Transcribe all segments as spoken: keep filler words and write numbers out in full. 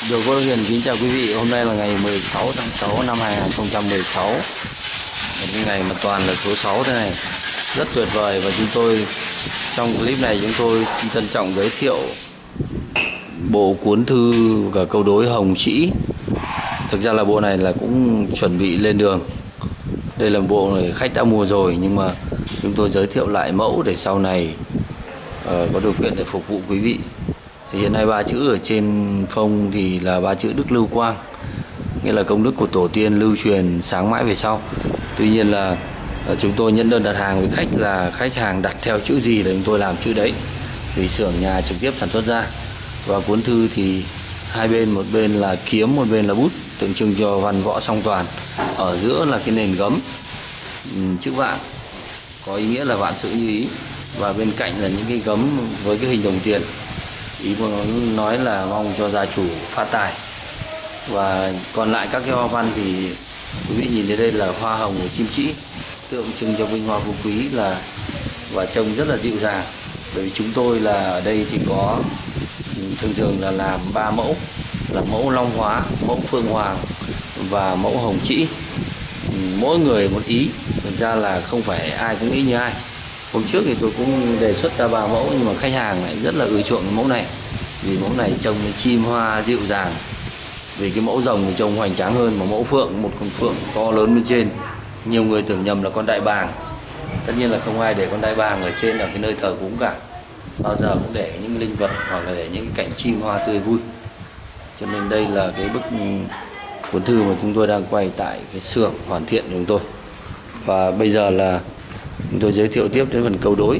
Điều Quốc Hiền kính chào quý vị. Hôm nay là ngày mười sáu tháng sáu năm hai nghìn không trăm mười sáu, một cái ngày mà toàn là số sáu thế này, rất tuyệt vời. Và chúng tôi trong clip này chúng tôi xin trân trọng giới thiệu bộ cuốn thư và câu đối Hồng Trĩ. Thực ra là bộ này là cũng chuẩn bị lên đường. Đây là bộ này khách đã mua rồi, nhưng mà chúng tôi giới thiệu lại mẫu để sau này uh, có điều kiện để phục vụ quý vị. Thì hiện nay ba chữ ở trên phông thì là ba chữ Đức Lưu Quang, nghĩa là công đức của tổ tiên lưu truyền sáng mãi về sau. Tuy nhiên là uh, chúng tôi nhận đơn đặt hàng với khách là khách hàng đặt theo chữ gì thì chúng tôi làm chữ đấy, vì xưởng nhà trực tiếp sản xuất ra. Và cuốn thư thì hai bên, một bên là kiếm, một bên là bút, tượng trưng cho văn võ song toàn. Ở giữa là cái nền gấm chữ vạn, có ý nghĩa là vạn sự như ý. Và bên cạnh là những cái gấm với cái hình đồng tiền, ý muốn nói là mong cho gia chủ phát tài. Và còn lại các cái hoa văn thì quý vị nhìn thấy đây là hoa hồng của chim trĩ, tượng trưng cho vinh hoa phú quý là và trông rất là dịu dàng. Bởi vì chúng tôi là ở đây thì có thường thường là làm ba mẫu, là mẫu Long Hóa, mẫu Phượng Hoàng và mẫu Hồng Trĩ. Mỗi người một ý, thực ra là không phải ai cũng nghĩ như ai. Hôm trước thì tôi cũng đề xuất ra ba mẫu, nhưng mà khách hàng lại rất là ưa chuộng cái mẫu này, vì mẫu này trông cái chim hoa dịu dàng. Vì cái mẫu rồng thì trông hoành tráng hơn, mà mẫu phượng, một con phượng to lớn bên trên, nhiều người tưởng nhầm là con đại bàng. Tất nhiên là không ai để con đại bàng ở trên ở cái nơi thờ cúng cả, bao giờ cũng để những linh vật hoặc là để những cảnh chim hoa tươi vui. Cho nên đây là cái bức cuốn thư mà chúng tôi đang quay tại cái xưởng hoàn thiện của chúng tôi. Và bây giờ là chúng tôi giới thiệu tiếp đến phần câu đối.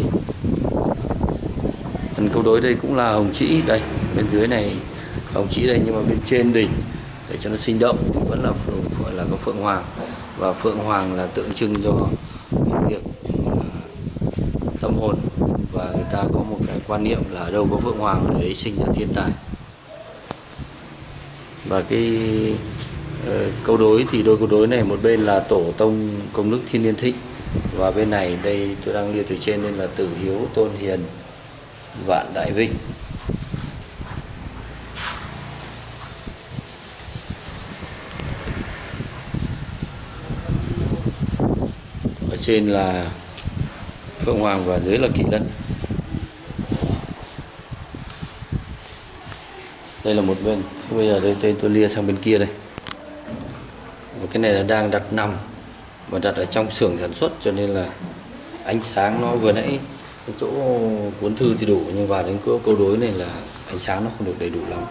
Phần câu đối đây cũng là Hồng Trĩ, đây bên dưới này Hồng Trĩ đây, nhưng mà bên trên đỉnh để cho nó sinh động thì vẫn là phượng, phượng là có Phượng Hoàng. Và Phượng Hoàng là tượng trưng cho cái việc tâm hồn, và người ta có một cái quan niệm là đâu có Phượng Hoàng ở đấy sinh ra thiên tài. Và cái uh, câu đối thì đôi câu đối này, một bên là tổ tông công đức Thiên Niên Thịnh, và bên này đây tôi đang liệt từ trên nên là Tử Hiếu Tôn Hiền Vạn Đại Vinh. Ở trên là Phượng Hoàng và dưới là Kỷ Lân. Đây là một bên. Bây giờ đây tên tôi lia sang bên kia đây. Và cái này là đang đặt nằm và đặt ở trong xưởng sản xuất, cho nên là ánh sáng nó vừa nãy cái chỗ cuốn thư thì đủ, nhưng vào đến câu câu đối này là ánh sáng nó không được đầy đủ lắm.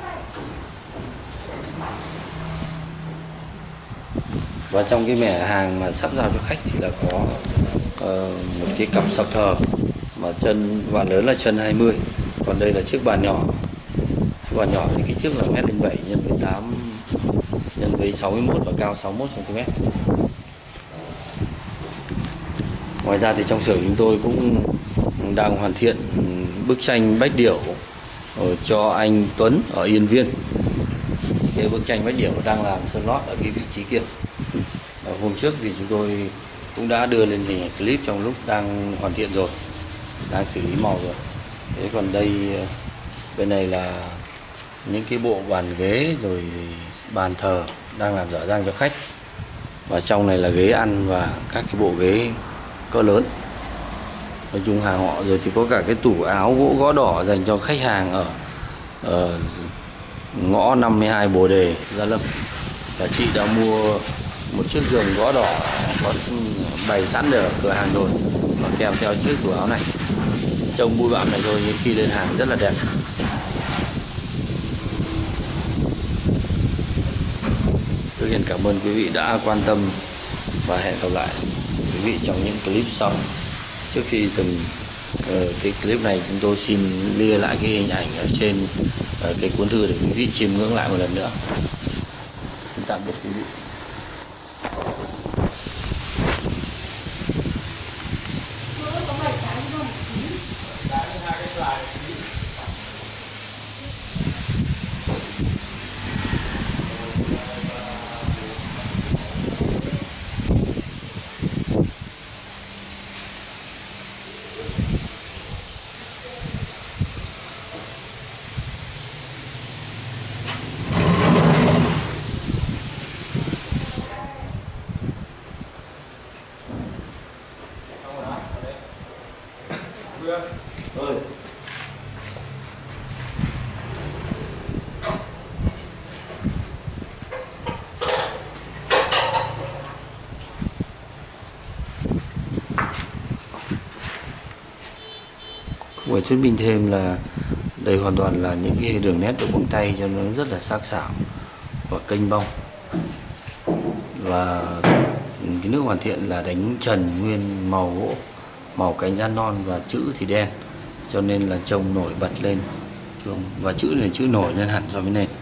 Và trong cái mẻ hàng mà sắp giao cho khách thì là có uh, một cái cặp sập thờ mà chân bàn lớn là chân hai mươi, còn đây là chiếc bàn nhỏ. Chiếc bàn nhỏ thì kích thước là mét linh bảy nhân với tám nhân với sáu mươi mốt và cao sáu mươi mốt xăng ti mét. Ngoài ra thì trong xưởng chúng tôi cũng đang hoàn thiện bức tranh Bách Điểu cho anh Tuấn ở Yên Viên. Cái bức tranh Bách Điểu đang làm sơn lót ở cái vị trí kia. Và hôm trước thì chúng tôi cũng đã đưa lên hình clip trong lúc đang hoàn thiện rồi, đang xử lý màu rồi. Thế còn đây bên này là những cái bộ bàn ghế rồi bàn thờ đang làm dở dang cho khách. Và trong này là ghế ăn và các cái bộ ghế cỡ lớn. Nói chung hàng họ rồi thì có cả cái tủ áo gỗ gõ đỏ dành cho khách hàng ở, ở ngõ năm mươi hai Bồ Đề, Gia Lâm. Và chị đã mua một chiếc giường gõ đỏ có bày sẵn ở cửa hàng rồi, và kèm theo chiếc tủ áo này. Trông bụi bặm này thôi nhưng khi lên hàng rất là đẹp. Tôi xin cảm ơn quý vị đã quan tâm và hẹn gặp lại quý vị trong những clip sau. Trước khi dừng uh, cái clip này, chúng tôi xin lia lại cái hình ảnh ở trên uh, cái cuốn thư để quý vị chiêm ngưỡng lại một lần nữa. Xin tạm biệt quý vị. Buổi thuyết minh thêm là đây hoàn toàn là những cái đường nét được bằng tay cho nó rất là sắc sảo và kênh bong. Và cái nước hoàn thiện là đánh trần nguyên màu gỗ, màu cánh da non và chữ thì đen, cho nên là trông nổi bật lên, và chữ này chữ nổi lên hẳn so với nền.